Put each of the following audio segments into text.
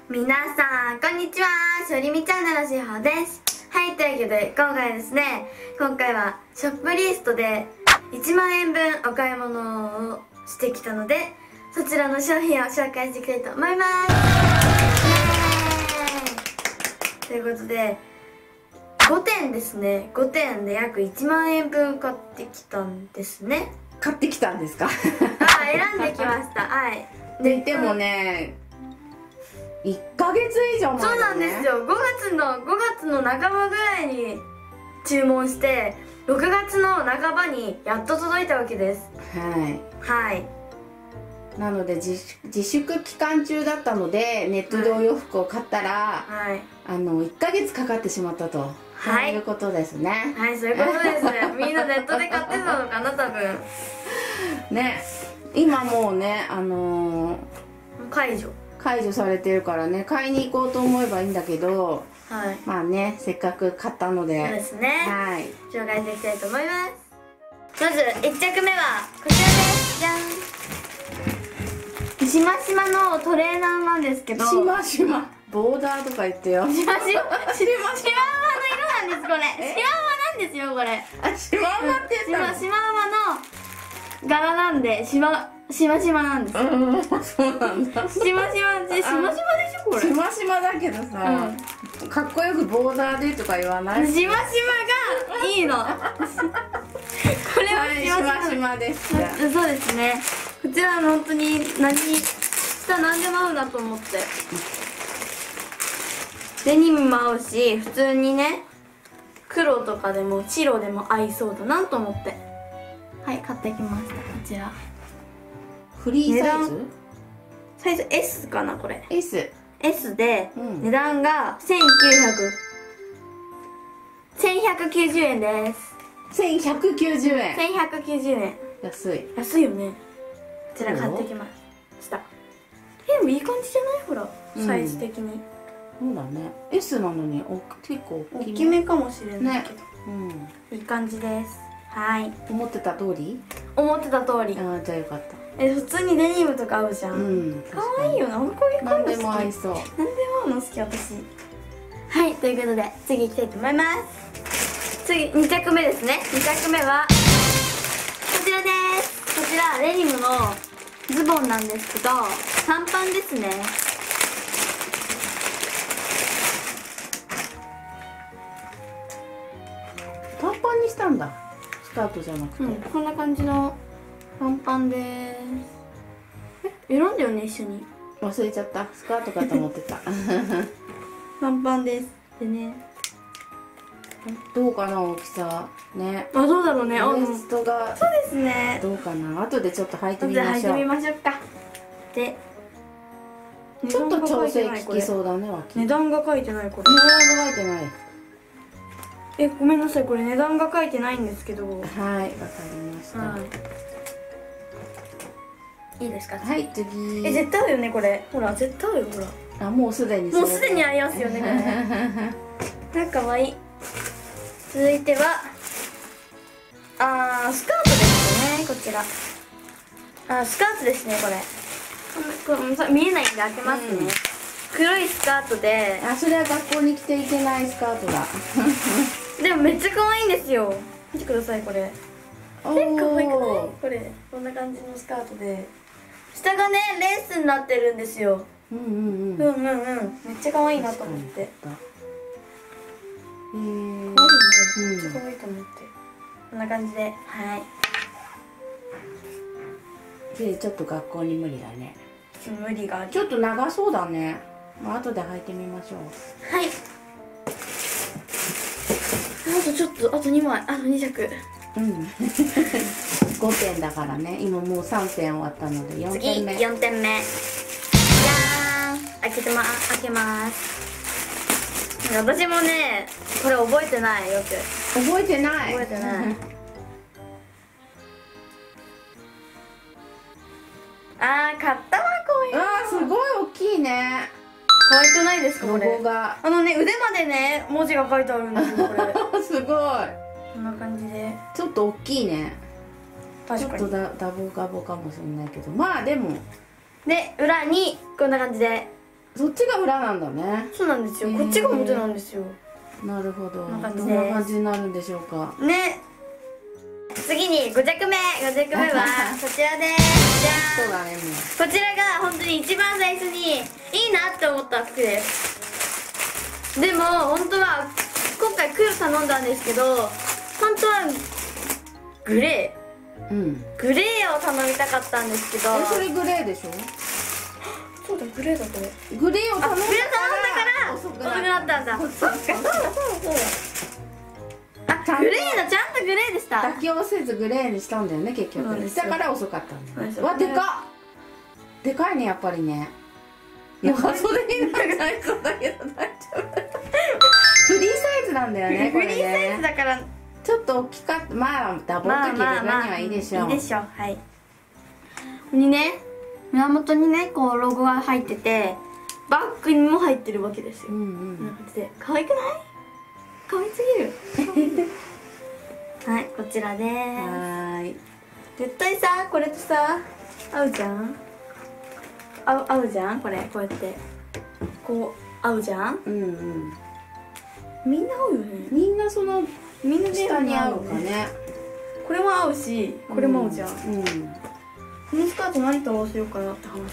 皆さんこんにちは、しおりみチャンネルのしほです。はい、というわけで今回ですね、今回はショップリストで1万円分お買い物をしてきたので、そちらの商品を紹介していきたいと思います。ということで5点ですね。5点で約1万円分買ってきたんですね。 買ってきたんですか？ 選んできました。はい。 で言ってもね、1ヶ月以上前だね。 そうなんですよ。5月の半ばぐらいに注文して6月の半ばにやっと届いたわけです。はい。 なので自粛期間中だったのでネットでお洋服を買ったら、1ヶ月かかってしまったと、そういうことですね。 はい、そういうことですね。みんなネットで買ってたのかな、多分ね。今もうね、解除されてるからね、買いに行こうと思えばいいんだけど、まあね、せっかく買ったので、 そうですね、紹介していきたいと思います。まず1着目はこちらです。じゃん。しましまのトレーナーなんですけど、 しましまボーダーとか言ってよ。 しましまの色なんです、これ。しまうまなんですよ、これ。 しまうまって言ったの？ しまうまの柄なんで、しましまなんです。 そうなんだ。 しましまでしょ、これ。 しましまだけどさ、かっこよくボーダーでとか言わない？ しましまがいいの。これはしましまです。そうですね。こちらは本当に何でも合うなと思って。デニムも合うし、普通にね、黒とかでも白でも合いそうだなと思って、はい、買ってきました。こちらフリーサイズ S かな、これ S で、値段が1190円です。 1190円。 1190円。安いよね。こちら買ってきました。でもいい感じじゃない？ほら、サイズ的に。 そうだね。 S なのに結構大きめかもしれないけど、いい感じです。はい。 思ってた通り。 ああ、じゃあよかった。 普通にデニムとか合うじゃん。可愛いよな。こういう感じ。 何でも合いそう。 何でも合うの好き、私。はい、ということで次行きたいと思います。次2着目ですね。2着目はこちらです。こちらデニムのズボンなんですけど、短パンですね。 短パンにしたんだ。スカートじゃなくて、 こんな感じの短パンです。選んだよね、一緒に。 忘れちゃった。スカートかと思ってた。 短パンです。でね、 どうかな、大きさね。 どうだろうね。 ウエストがそうですね。 どうかな。後でちょっと履いてみましょう。 履いてみましょうか。で、 ちょっと調整効きそうだね。 値段が書いてない。これ値段が書いてない。 ごめんなさい、これ値段が書いてないんですけど。はい、わかりました。 いいですか？ はい、次。 絶対合うよね、これ。ほら、絶対合うよ、ほら。 あ、もうすでに合いますよね、これ。かわいい。続いてはスカートですね、こちら。スカートですね、これ。見えないんで開けますね。黒いスカートで、 それは学校に着ていけないスカートだ。 でもめっちゃ可愛いんですよ。見てください、これ。可愛くない？これこんな感じのスカートで、下がねレースになってるんですよ。めっちゃ可愛いなと思って。可愛いね。めっちゃ可愛いと思って。こんな感じで、はい。 で、ちょっと学校に無理だね。 無理がある。 ちょっと長そうだね。後で履いてみましょう。 はい。あと2枚、あと2着。 5点だからね。今もう3点終わったので4点目。 次4点目。じゃーん。開けます。私もね、これ覚えてない。よく覚えてない。 買ったわ、こういうの。 すごい大きいね。 可愛くないですか、これ。 ロゴが腕までね文字が書いてあるんですよ、これ。 すごい。 こんな感じでちょっと大きいね。 確かに。 ちょっとダボガボかもしれないけど、まあでも。 で、裏にこんな感じでそっちが裏なんだね。 そうなんですよ。こっちが表なんですよ。 なるほど。どんなこんな感じです感じになるんでしょうかね。次に5着目はこちらです。じゃそうだね、もうこちらが本当に一番最初にいいなって思った服です。でも本当は今回黒頼んだんですけど、本当はグレーを頼みたかったんですけど。 それグレーでしょ。 そうだ、グレーだこれ。 グレーを頼んだから遅くなったんだ。そうだ。グレーのちゃんとグレーでした。 妥協せずグレーにしたんだよね、結局。だから遅かったんだよ。わ、でかっ。でかいね、やっぱりね。いや、それになっちゃいそうだけど大丈夫。フリーサイズなんだよね、これね。 フリーサイズだからちょっと大きかった。まあダボっと着る分にはいいでしょう。 いいでしょう。はい。ここにね、胸元にね、こうロゴが入ってて、バッグにも入ってるわけですよ。こんな感じで可愛くない？可愛すぎる。はい、こちらです。 はい。 絶対さ、これとさ合うじゃん。合うじゃん、これこうやってこう合うじゃん。みんな合うよね。 みんなそのみんな下に合うかね。 これも合うし、これも合うじゃん。 うん。 このスカート何と合わせようかなって話なんだ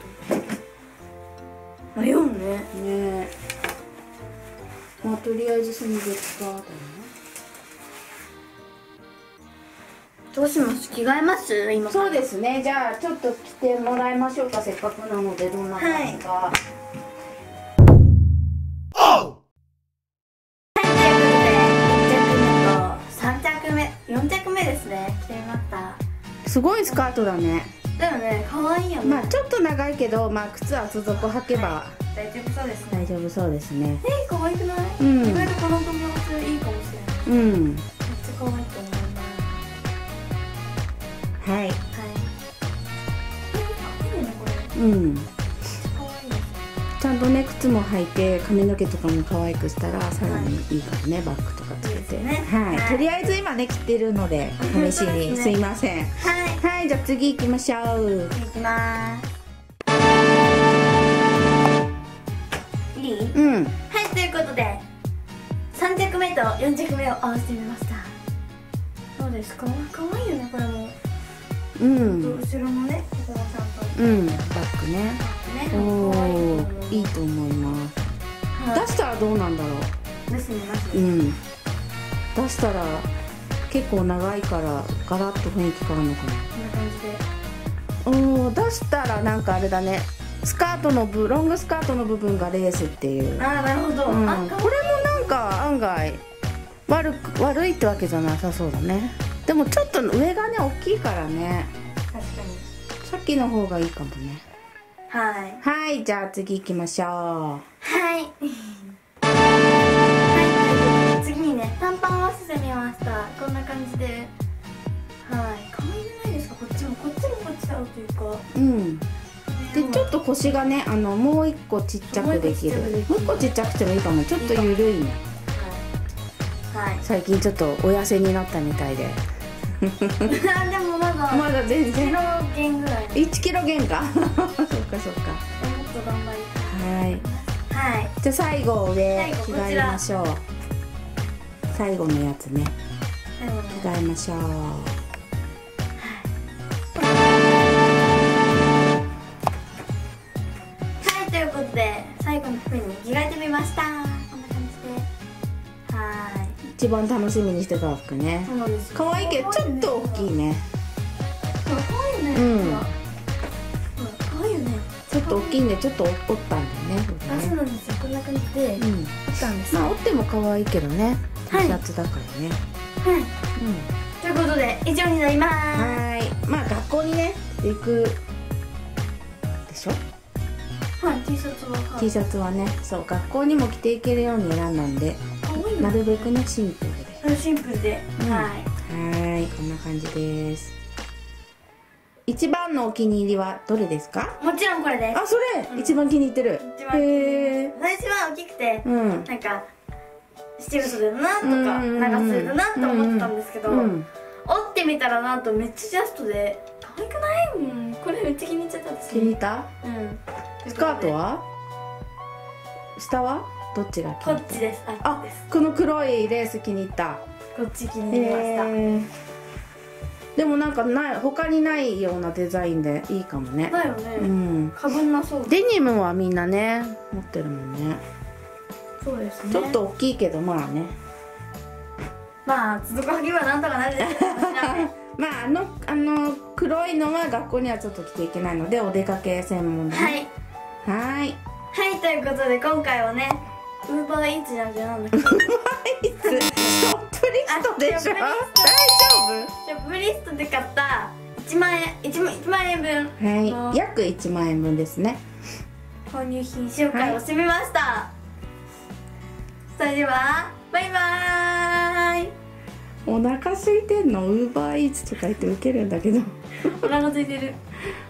けど。迷うね。 ねえ。まあとりあえずその別かだね。 どうします？着替えます？今。 そうですね。じゃあちょっと着てもらいましょうか。せっかくなのでどんな感じか。はいということで1着目と3着目、4着目ですね。着てみました。 すごいスカートだね。 だよね。可愛いよね。 まあちょっと長いけど、まあ靴厚底履けば大丈夫そうですね。 大丈夫そうですね。 可愛くない？ うん。 意外とこの組み合わせいいかもしれない。 うん。 めっちゃ可愛いと思います。 はい。 はい。可愛いねこれ。 うん。 可愛いです。 ちゃんとね靴も履いて髪の毛とかも可愛くしたらさらにいいからね、バッグとかつけて。はい。とりあえず今ね着てるので試しにすいません。はい。じゃあ次行きましょう。 行きます。いい？ うん。 はい、ということで3着目と4着目を合わせてみました。どうですか？可愛いよねこれも。 うん。 後ろのね、ここもちゃんと。 うん。バッグね。おお、いいと思います。出したらどうなんだろう。 ですね、 うん。出したら結構長いからガラッと雰囲気変わるのかな。 こんな感じで。 おお、出したらなんかあれだね。スカートのロングスカートの部分がレースっていう。 ああ、なるほど。 これもなんか案外悪いってわけじゃなさそうだね。でもちょっと上がね大きいからね。 確かに。 さっきの方がいいかもね。 はい。 はい、じゃあ次行きましょう。 はい。はい。次にね、短パンを合わせてみました。こんな感じで。はい。可愛くないですか？こっちもこっち合うというか。 うん。でちょっと腰がねもう一個ちっちゃくできる。もう一個ちっちゃくてもいいかも。ちょっとゆるいね。 はい。 最近ちょっとお痩せになったみたいで。 でもまだ全然。 1キロ減ぐらい。 1キロ減か。そっかそっか。 もっと頑張りたい。はい。 じゃあ最後上着替えましょう。最後のやつね。着替えましょう。 ということで最後の服に着替えてみました。こんな感じで。はい。 一番楽しみにしてた服ね。 そうなんですよ。 可愛いけどちょっと大きいね。 可愛いよね。 うん。 可愛いよね。 ちょっと大きいんでちょっと折ったんだよね。 あ、そうなんですよ。こんな感じで折ったんです。 まあ折っても可愛いけどね。Tシャツだからね。 はい。ということで以上になります。 はい。まあ学校にね行くでしょ。 はい、T シャツは。 T シャツはね、そう学校にも着ていけるように選んだんで、なるべくねシンプルで。 シンプルで。はい。 こんな感じです。一番のお気に入りはどれですか？ もちろんこれです。 あ、それ、一番気に入ってる。 へえ。最初は大きくて、なんか七分袖だなとか長袖だなと思ってたんですけど、折ってみたらなんとめっちゃジャストで可愛くない？これめっちゃ気に入っちゃったんです。 気に入った？スカートは？ 下はどっちが気こに入ったっちです。 あ、この黒いレース気に入った。 こっち気に入りました。 でもなんか他にないようなデザインでいいかもね。 だよね。 うん。 かぶんなそう。 デニムはみんなね持ってるもんね。 そうですね。 ちょっと大きいけどまあね。 まあ続くはぎはなんとかなるですけどまあ黒いのは学校にはちょっと着ていけないのでお出かけ専門で、ね。はい。 はいということで今回はねウーバーイーツじゃなくてなんだっけ。 ウーバーイーツショップリストでしょ。大丈夫？ ショップリストで買った1万円分はい、約1万円分ですね。 購入品紹介をしてみました。それではバイバーイ。 お腹空いてんの？ウーバーイーツとか言ってウケるんだけど。 お腹空いてる。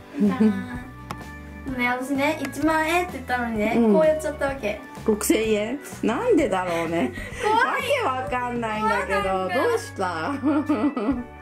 ね、私ね1万円って言ったのにね、こうやっちゃったわけ。 6000円？なんでだろうね。わけわかんないんだけどどうした？